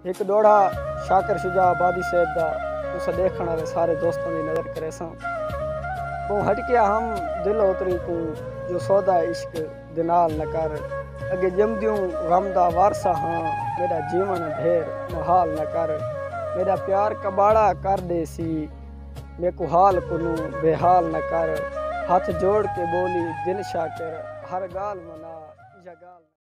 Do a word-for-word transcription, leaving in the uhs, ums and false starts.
एक डोड़ा शाकिर शुजा आबादी साहब दा उस देखने वाले सारे दोस्तों की नज़र करे सा वो हट के हम दिल उतरी को जो सौदा इश्क दिनाल न कर अगे जमदियों गम दा वारसा हाँ मेरा जीवन ढेर नहाल न कर मेरा प्यार कबाड़ा कर दे सी मैं को हाल कुनू बेहाल न कर हाथ जोड़ के बोली दिल शाकिर हर गाल मना जगाल।